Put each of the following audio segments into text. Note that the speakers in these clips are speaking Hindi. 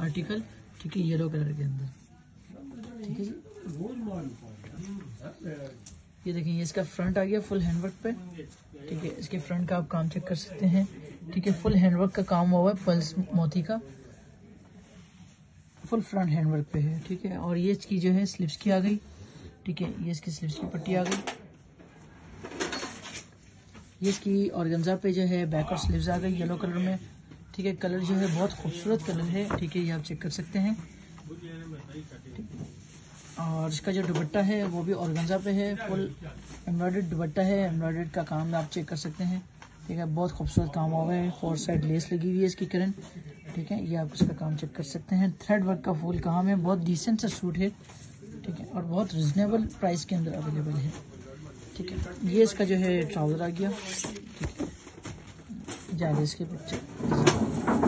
आर्टिकल, ठीक है, येलो कलर के अंदर, ठीक है जी। ये देखें, ये इसका फ्रंट आ गया फुल हैंडवर्क पे, ठीक है। इसके फ्रंट का आप काम चेक कर सकते हैं, ठीक है। फुल हैंडवर्क का काम हुआ है, पल्स मोती का फुल फ्रंट हैंडवर्क पे है, ठीक है। और ये इसकी जो है स्लिप्स की आ गई, ठीक है। ये इसकी स्लिप्स की पट्टी आ गई, ये इसकी ऑर्गेन्जा पे जो है बैक और स्लीव्स आ गई येलो कलर में, ठीक है। कलर जो है बहुत खूबसूरत कलर है, ठीक है, ये आप चेक कर सकते हैं। और इसका जो दुपट्टा है वो भी ऑर्गेन्जा पे है, फुल एम्ब्रॉयडर्ड दुपट्टा है, एम्ब्रॉयडर्ड का काम आप चेक कर सकते हैं, ठीक है। बहुत खूबसूरत काम हुआ है, 4 साइड लेस लगी हुई है इसकी करंट, ठीक है। ये आप इसका काम चेक कर सकते हैं। थ्रेड वर्क का फुल काम है, बहुत डिसेंट सा सूट है, ठीक है। और बहुत रिजनेबल प्राइस के अंदर अवेलेबल है, ठीक है। ये इसका जो है ट्राउजर आ गया, ठीक है। ज़्यादा इसके पिक्चर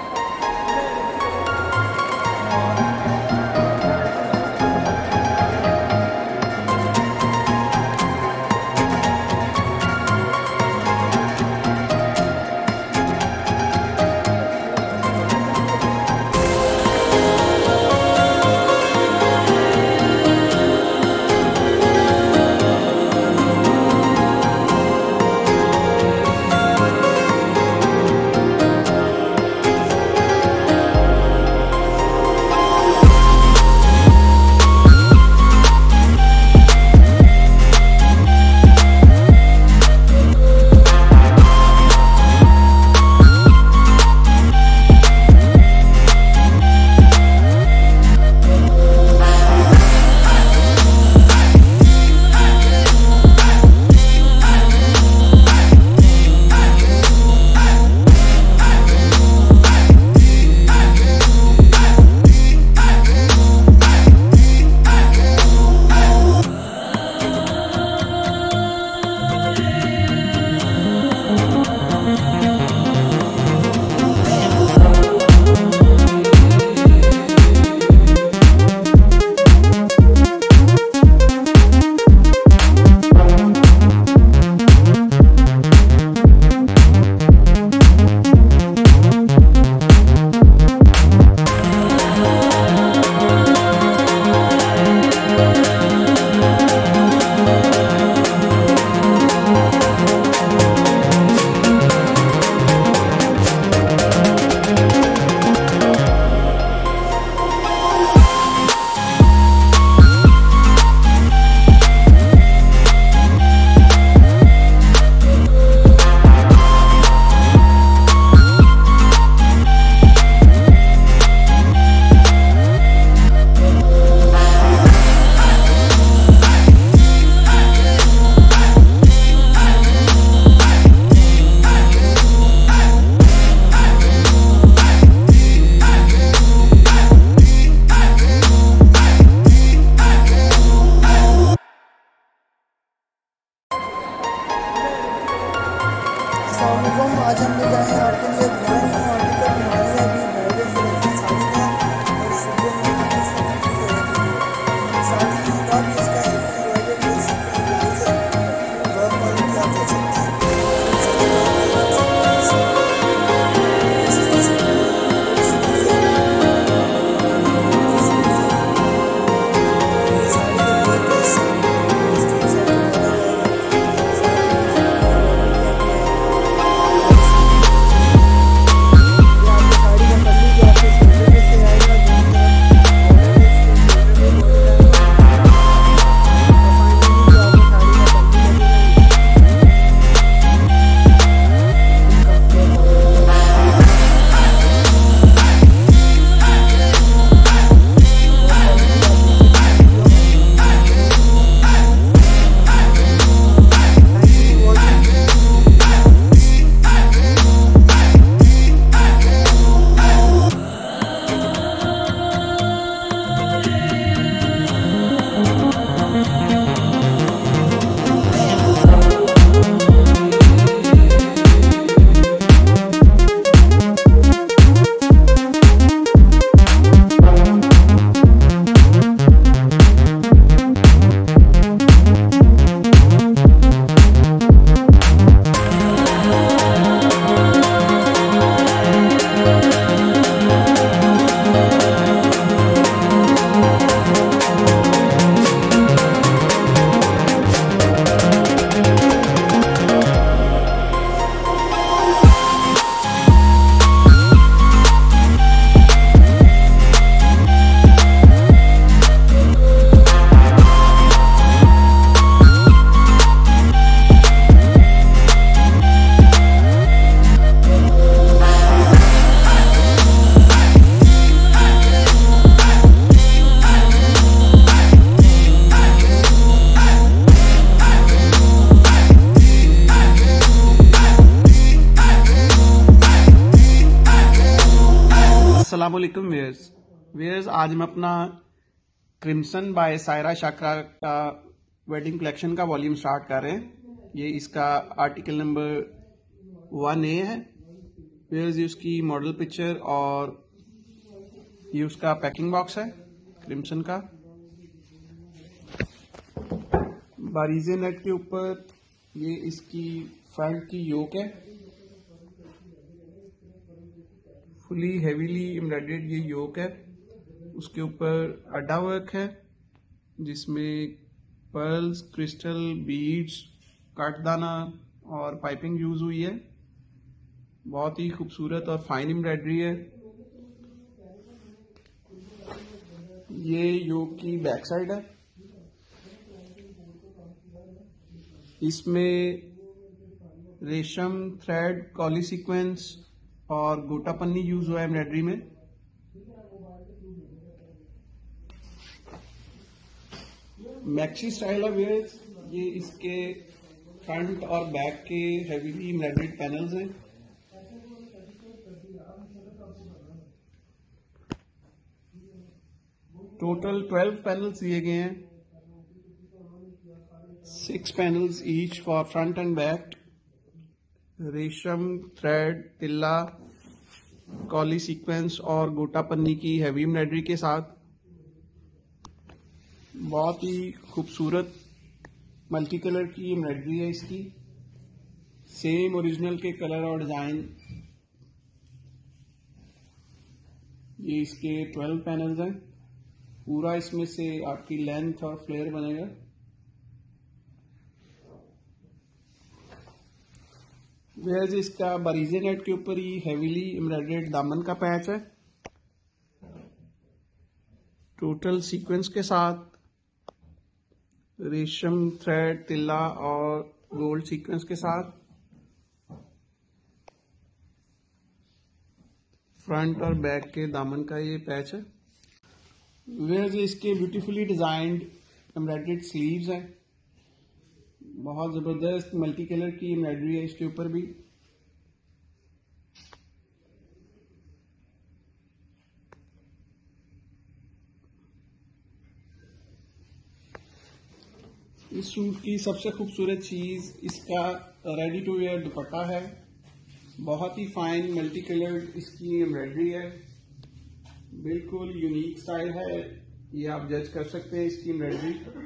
आज हम ले जाए हैं आपके लिए ब्रांड न्यू आर्टिकल मारिया भी ब्राइडल कलेक्शन साड़ी का और सूबे में साड़ी का भी इसका एम्ब्रॉयडरी ब्लाउज वर्क वाली भी आप देख सकते हैं। अस्सलामुअलैकुम वेयर्स, आज हम अपना क्रिम्सन बाय सायरा शाकरा का वेडिंग कलेक्शन का वॉल्यूम स्टार्ट कर रहे हैं। ये इसका आर्टिकल नंबर 1A है। वेयर्स, ये उसकी मॉडल पिक्चर और ये उसका पैकिंग बॉक्स है क्रिम्सन का। बारीजे नेट के ऊपर ये इसकी फ्रंट की योक है, फुली हेवीली एम्ब्रॉयडर्ड ये योक है। उसके ऊपर अड्डा वर्क है जिसमें पर्ल्स, क्रिस्टल, बीड्स, काटदाना और पाइपिंग यूज हुई है। बहुत ही खूबसूरत और फाइन एम्ब्रॉयडरी है। ये योक की बैक साइड है। इसमें रेशम, थ्रेड, कॉली सीक्वेंस और गोटा पन्नी यूज हुआ है एम्ब्रॉयडरी में। मैक्सी स्टाइल है वेयर्स, ये इसके फ्रंट और बैक के हेवीली एम्ब्रॉयडर्ड पैनल्स हैं। टोटल 12 पैनल्स दिए गए हैं, 6 panels each for front and back. रेशम, थ्रेड, तिल्ला, कॉली सीक्वेंस और गोटा पन्नी की हैवी एम्ब्रॉयडरी के साथ बहुत ही खूबसूरत मल्टी कलर की एम्ब्रॉयडरी है इसकी। सेम ओरिजिनल के कलर और डिजाइन। ये इसके 12 पैनल्स हैं। पूरा इसमें से आपकी लेंथ और फ्लेयर बनेगा। वेयर्स, इसका बारीजे नेट के ऊपर ही हेवीली एम्ब्रॉयडर्ड दामन का पैच है, टोटल सीक्वेंस के साथ। रेशम, थ्रेड, तिल्ला और गोल्ड सीक्वेंस के साथ। फ्रंट और बैक के दामन का ये पैच है। वेयर्स, इसके ब्यूटीफुली डिजाइंड एम्ब्रॉयडर्ड स्लीव्स हैं। बहुत जबरदस्त मल्टी कलर की एम्ब्रॉयडरी है इसके ऊपर भी। इस सूट की सबसे खूबसूरत चीज इसका रेडी टू वेयर दुपट्टा है। बहुत ही फाइन मल्टी कलर्ड इसकी एम्ब्रॉयडरी है, बिल्कुल यूनिक स्टाइल है। ये आप जज कर सकते हैं इसकी एम्ब्रॉयडरी।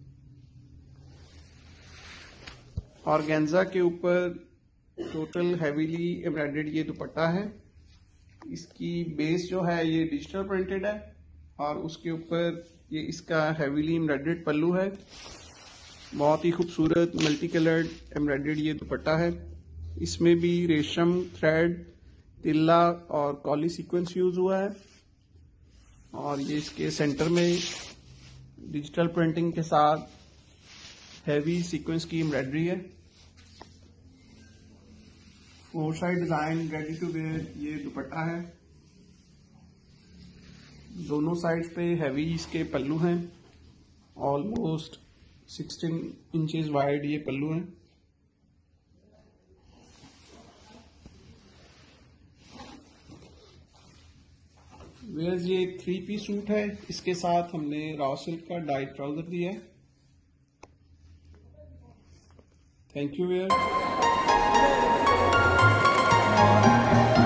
ऑर्गेन्जा के ऊपर टोटल हैवीली एम्ब्रॉयडर्ड ये दुपट्टा है। इसकी बेस जो है ये डिजिटल प्रिंटेड है और उसके ऊपर ये इसका हैवीली एम्ब्रॉयडर्ड पल्लू है। बहुत ही खूबसूरत मल्टी कलर्ड एम्ब्रॉयडर्ड ये दुपट्टा है। इसमें भी रेशम, थ्रेड, तिल्ला और कॉली सीक्वेंस यूज हुआ है और ये इसके सेंटर में डिजिटल प्रिंटिंग के साथ हैवी सीक्वेंस की एम्ब्रॉयडरी है। 4 side design ready to wear ये दुपट्टा है। दोनों साइड्स पे हैवी इसके पल्लू हैं। ऑलमोस्ट 16 इंचेस वाइड ये पल्लू हैं। वेयर्स, ये 3 पीस सूट है। इसके साथ हमने रॉ सिल्क का डाइट ट्राउजर दिया है। Thank you where.